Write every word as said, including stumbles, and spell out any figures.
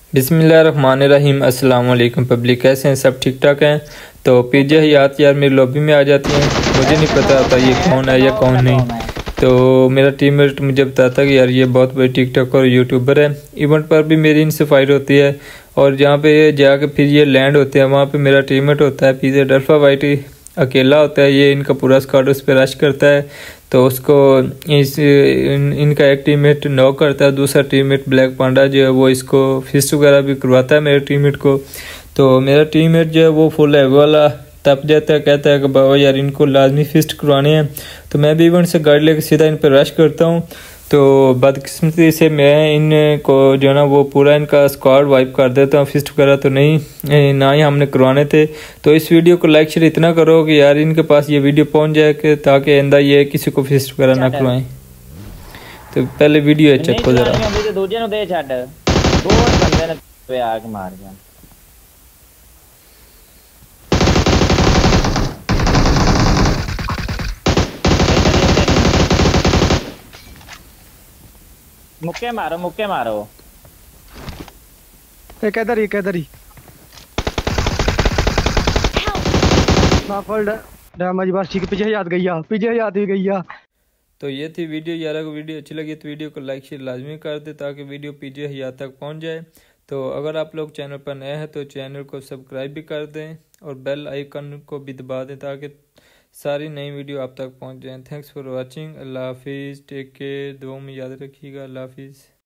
बिस्मिल्लाहिर्रहमानिर्रहीम। अस्सलाम वालेकुम पब्लिक, कैसे हैं सब? ठीक ठाक हैं। तो पीजे हयात यार मेरी लॉबी में आ जाती हैं। मुझे नहीं पता होता ये कौन है या कौन नहीं। तो मेरा टीममेट मुझे बताता कि यार ये बहुत बड़ी टिकटॉक और यूट्यूबर है। इवेंट पर भी मेरी इनसे फाइट होती है और जहाँ पे जाके फिर ये लैंड होते हैं वहाँ पे मेरा टीममेट होता है पीजे डल्फा वाइटी, अकेला होता है। ये इनका पूरा स्क्वाड उस पर रश करता है तो उसको इस इन, इनका एक टीममेट नॉक करता है। दूसरा टीममेट ब्लैक पांडा जो है वो इसको फिस्ट वगैरह भी करवाता है मेरे टीममेट को। तो मेरा टीममेट जो है वो फुल है वाला तप जाता है, कहता है कि बाबा यार इनको लाजमी फिस्ट करवाने हैं। तो मैं भी इवेंट से गाड़ी लेकर सीधा इन पर रश करता हूँ। तो बदकिस्मती से मैं इनको जो है ना वो पूरा इनका स्क्वाड वाइप कर देता हूँ। फिस्ट वगैरह तो नहीं ना ही हमने करवाने थे। तो इस वीडियो को लाइक शेयर इतना करो कि यार इनके पास ये वीडियो पहुंच जाए कि ताकि आइंदा ये किसी को फिस्ट वगैरह ना करवाएं। तो पहले वीडियो चेक जरा। दूजे नु दे छੱਡ दो बंदे ने पे आके मार गया। मुक्के मारो मुक्के मारो। एक इधर ही इधर ही ना फुल डैमेज बस ठीक। पीछे याद गई है, पीछे याद भी गई है। तो ये थी वीडियो। यार अगर वीडियो अच्छी लगी तो वीडियो को लाइक शेयर लाजमी कर दे ताकि वीडियो पीजे हयात तक पहुंच जाए। तो अगर आप लोग चैनल पर नए हैं तो चैनल को सब्सक्राइब भी कर दें और बेल आइकन को भी दबा दें ताकि सारी नई वीडियो आप तक पहुंच जाएं। Thanks for watching. अल्लाह हाफिज़। Take care. दुआ में याद रखिएगा। अल्लाह हाफिज़।